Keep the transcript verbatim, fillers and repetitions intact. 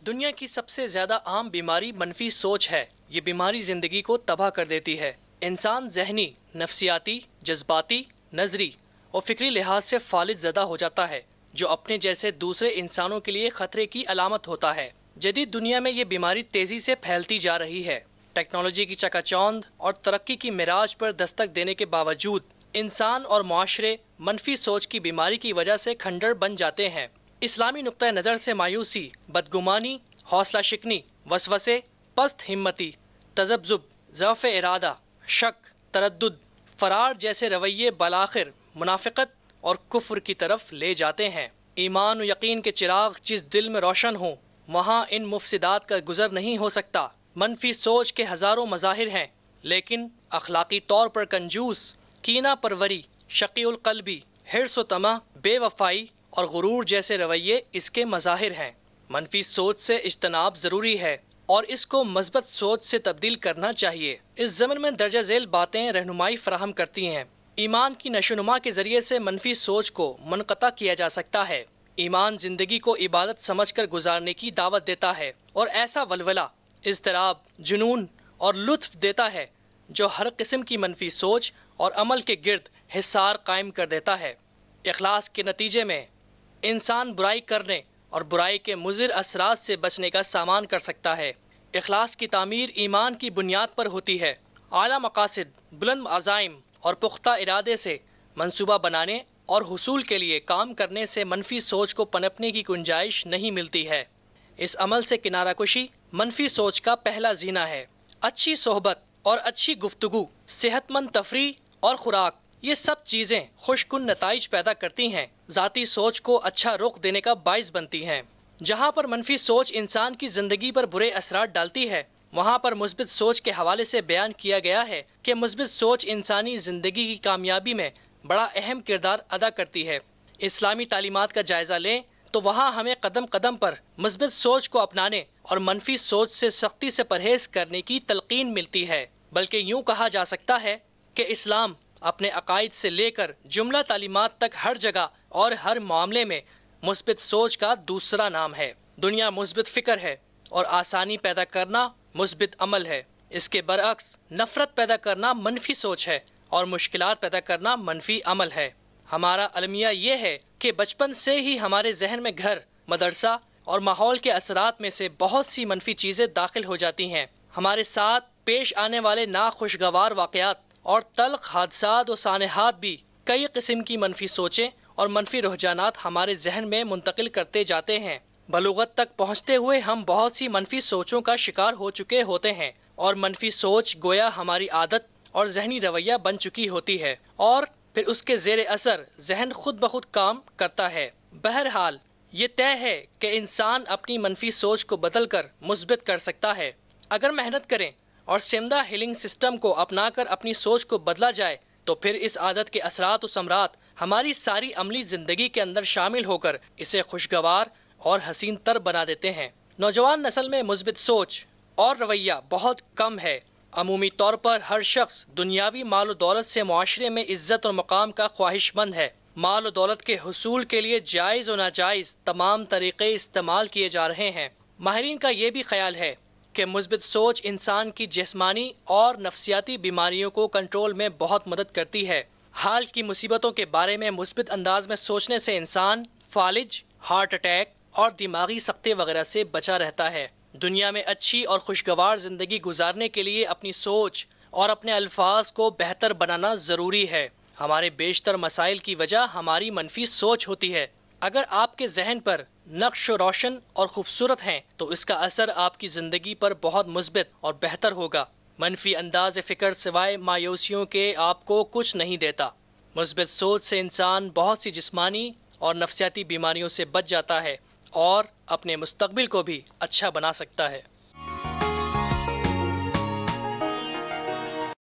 دنیا کی سب سے زیادہ عام بیماری منفی سوچ ہے۔ یہ بیماری زندگی کو تباہ کر دیتی ہے۔ انسان ذہنی، نفسیاتی، جذباتی، نظری اور فکری لحاظ سے فالج زدہ ہو جاتا ہے، جو اپنے جیسے دوسرے انسانوں کے لیے خطرے کی علامت ہوتا ہے۔ جدید دنیا میں یہ بیماری تیزی سے پھیلتی جا رہی ہے۔ ٹیکنالوجی کی چکا چوند اور ترقی کی معراج پر دستک دینے کے باوجود انسان اور معاشرے منفی سوچ کی بیماری کی وجہ سے کھنڈر بن جاتے ہیں۔ اسلامی نقطہ نظر سے مایوسی، بدگمانی، حوصلہ شکنی، وسوسے، پست ہمتی، تذبذب، ضعف ارادہ، شک، تردد، فرار جیسے رویے بالآخر منافقت اور کفر کی طرف لے جاتے ہیں۔ ایمان و یقین کے چراغ جس دل میں روشن ہوں وہاں ان مفسدات کا گزر نہیں ہو سکتا۔ منفی سوچ کے ہزاروں مظاہر ہیں، لیکن اخلاقی طور پر کنجوس، کینہ پروری، شقی القلبی، حرص و طمع، بے وفائی اور غرور جیسے رویے اس کے مظاہر ہیں۔ منفی سوچ سے اجتناب ضروری ہے اور اس کو مثبت سوچ سے تبدیل کرنا چاہیے۔ اس ضمن میں درجہ ذیل باتیں رہنمائی فراہم کرتی ہیں۔ ایمان کی نشوونما کے ذریعے سے منفی سوچ کو منقطع کیا جا سکتا ہے۔ ایمان زندگی کو عبادت سمجھ کر گزارنے کی دعوت دیتا ہے اور ایسا ولولہ، اضطراب، جنون اور لطف دیتا ہے جو ہر قسم کی منفی سوچ اور عمل کے گرد حصار قائم کر دیتا ہے۔ اخلاص کے نتیجے میں انسان برائی کرنے اور برائی کے مضر اثرات سے بچنے کا سامان کر سکتا ہے۔ اخلاص کی تعمیر ایمان کی بنیاد پر ہوتی ہے۔ اعلیٰ مقاصد، بلند عزائم اور پختہ ارادے سے منصوبہ بنانے اور حصول کے لیے کام کرنے سے منفی سوچ کو پنپنے کی گنجائش نہیں ملتی ہے۔ اس عمل سے کنارہ کشی منفی سوچ کا پہلا زینہ ہے۔ اچھی صحبت اور اچھی گفتگو، صحت مند تفریح اور خوراک، یہ سب چیزیں خوش کن نتائج پیدا کرتی ہیں، ذاتی سوچ کو اچھا رخ دینے کا باعث بنتی ہیں۔ جہاں پر منفی سوچ انسان کی زندگی پر برے اثرات ڈالتی ہے، وہاں پر مثبت سوچ کے حوالے سے بیان کیا گیا ہے کہ مثبت سوچ انسانی زندگی کی کامیابی میں بڑا اہم کردار ادا کرتی ہے۔ اسلامی تعلیمات کا جائزہ لیں تو وہاں ہمیں قدم قدم پر مثبت سوچ کو اپنانے اور منفی سوچ سے سختی سے پرہیز کرنے کی تلقین ملتی ہے۔ بلکہ یوں کہا جا سکتا ہے کہ اسلام اپنے عقائد سے لے کر جملہ تعلیمات تک ہر جگہ اور ہر معاملے میں مثبت سوچ کا دوسرا نام ہے۔ دنیا مثبت فکر ہے اور آسانی پیدا کرنا مثبت عمل ہے۔ اس کے برعکس نفرت پیدا کرنا منفی سوچ ہے اور مشکلات پیدا کرنا منفی عمل ہے۔ ہمارا المیہ یہ ہے کہ بچپن سے ہی ہمارے ذہن میں گھر، مدرسہ اور ماحول کے اثرات میں سے بہت سی منفی چیزیں داخل ہو جاتی ہیں۔ ہمارے ساتھ پیش آنے والے ناخوشگوار واقعات اور تلخ حادثات و سانحات بھی کئی قسم کی منفی سوچیں اور منفی رجحانات ہمارے ذہن میں منتقل کرتے جاتے ہیں۔ بلوغت تک پہنچتے ہوئے ہم بہت سی منفی سوچوں کا شکار ہو چکے ہوتے ہیں اور منفی سوچ گویا ہماری عادت اور ذہنی رویہ بن چکی ہوتی ہے اور پھر اس کے زیر اثر ذہن خود بخود کام کرتا ہے۔ بہرحال یہ طے ہے کہ انسان اپنی منفی سوچ کو بدل کر مثبت کر سکتا ہے۔ اگر محنت کریں اور سمدہ ہیلنگ سسٹم کو اپنا کر اپنی سوچ کو بدلا جائے تو پھر اس عادت کے اثرات و ثمرات ہماری ساری عملی زندگی کے اندر شامل ہو کر اسے خوشگوار اور حسین تر بنا دیتے ہیں۔ نوجوان نسل میں مثبت سوچ اور رویہ بہت کم ہے۔ عمومی طور پر ہر شخص دنیاوی مال و دولت سے معاشرے میں عزت اور مقام کا خواہش مند ہے۔ مال و دولت کے حصول کے لیے جائز و ناجائز تمام طریقے استعمال کیے جا رہے ہیں۔ ماہرین کا یہ بھی خیال ہے کہ مثبت سوچ انسان کی جسمانی اور نفسیاتی بیماریوں کو کنٹرول میں بہت مدد کرتی ہے۔ حال کی مصیبتوں کے بارے میں مثبت انداز میں سوچنے سے انسان فالج، ہارٹ اٹیک اور دماغی سکتے وغیرہ سے بچا رہتا ہے۔ دنیا میں اچھی اور خوشگوار زندگی گزارنے کے لیے اپنی سوچ اور اپنے الفاظ کو بہتر بنانا ضروری ہے۔ ہمارے بیشتر مسائل کی وجہ ہماری منفی سوچ ہوتی ہے۔ اگر آپ کے ذہن پر نقش و روشن اور خوبصورت ہیں تو اس کا اثر آپ کی زندگی پر بہت مثبت اور بہتر ہوگا۔ منفی انداز فکر سوائے مایوسیوں کے آپ کو کچھ نہیں دیتا۔ مثبت سوچ سے انسان بہت سی جسمانی اور نفسیاتی بیماریوں سے بچ جاتا ہے اور اپنے مستقبل کو بھی اچھا بنا سکتا ہے۔